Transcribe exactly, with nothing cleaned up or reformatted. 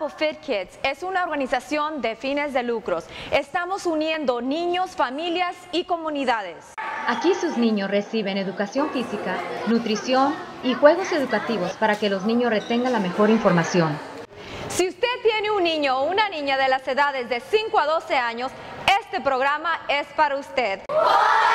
ApoFit Kids es una organización de fines de lucros. Estamos uniendo niños, familias y comunidades. Aquí sus niños reciben educación física, nutrición y juegos educativos para que los niños retengan la mejor información. Si usted tiene un niño o una niña de las edades de cinco a doce años, este programa es para usted.